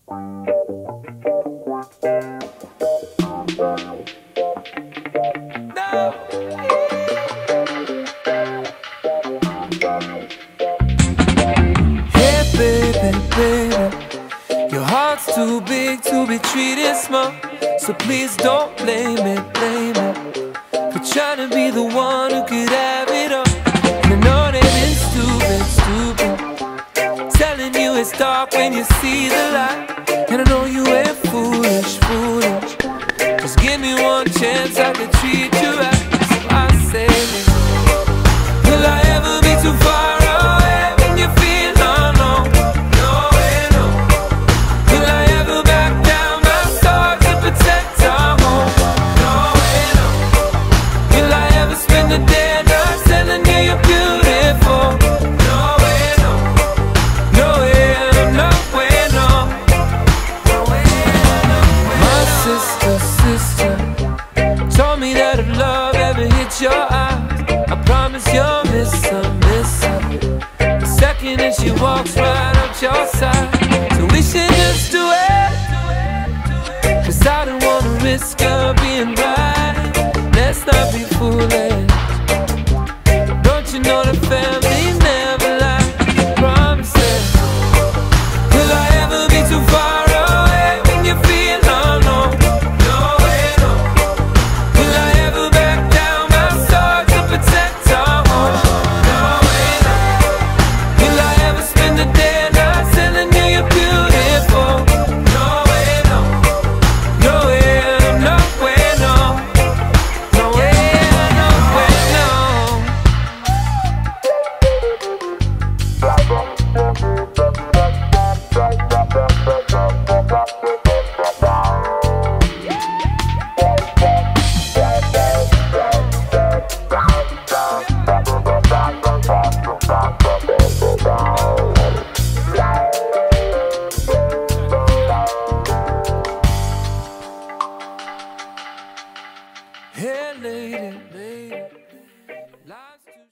Hey baby, baby, your heart's too big to be treated small, so please don't blame it for trying to be the one who could have it all. And I know that it's stupid, telling you it's dark when you see the light. And I know you ain't foolish, just give me one chance, I could treat you right. So I say this, will I ever be too far away when you feel alone? No way, no. Will I ever back down my sword to protect our home? No way, no. Will I ever spend the day not telling you you're beautiful? No way, no. No way, no way, no. No way, no way. My sister told me that if love ever hits your eyes, I promise you'll miss her. The second that she walks right up your side. So we should just do it, 'cause I don't wanna risk her being right. Let's not be foolish. Don't you know the family never lies? Promises. Will I ever be too far away when you feel alone? No way, no. Will I ever back down my sword to protect our home? No way, no. Will I ever spend the day not telling you you're beautiful? No way, no. No way, no way, no. No way, no way, no. Hey lady, lady.